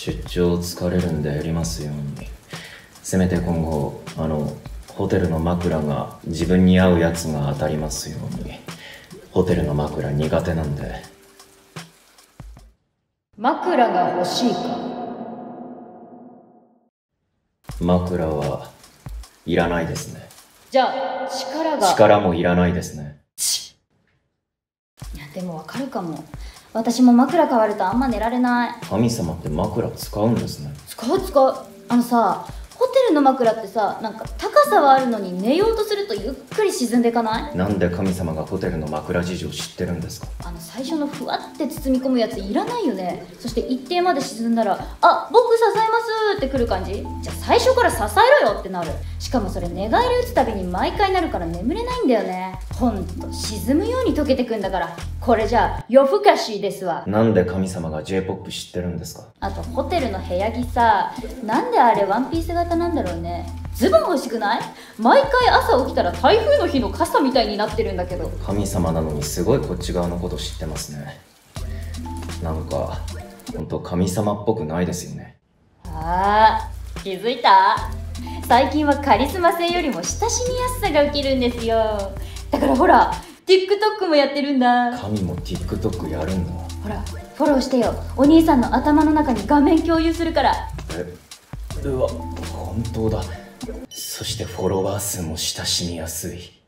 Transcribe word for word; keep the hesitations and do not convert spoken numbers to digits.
出張疲れるんでやりますように。せめて今後あのホテルの枕が自分に合うやつが当たりますように。ホテルの枕苦手なんで。 枕が欲しいか？ 枕はいらないですね。 じゃあ力が力もいらないですね。 いやでもわかるかも。私も枕変わるとあんま寝られない。 神様って枕使うんですね。 使う使う。あのさ、ホテルの枕ってさ、なんか高さはあるのに寝ようとするとゆっくり沈んでいかない？ なんで神様がホテルの枕事情知ってるんですか？ あの最初のふわって包み込むやついらないよね。そして一定まで沈んだら、あ、僕支えますってくる感じ。じゃあ最初から支えろよってなる。しかもそれ寝返り打つたびに毎回なるから眠れないんだよね。ほんと沈むように溶けてくんだから、これじゃあ夜更かしですわ。 なんで神様が ジェイポップ 知ってるんですか？ あとホテルの部屋着さ、なんであれワンピース型なんだろうね。ズボン欲しくない？毎回朝起きたら台風の日の傘みたいになってるんだけど。 神様なのにすごいこっち側のこと知ってますね。なんかほんと神様っぽくないですよね。 あー、気づいた？最近はカリスマ性よりも親しみやすさがウケるんですよ。だからほら TikTok もやってるんだ。 神も TikTok やるんだ。 ほらフォローしてよ。お兄さんの頭の中に画面共有するから。 え、うわ、本当だ。そしてフォロワー数も親しみやすい。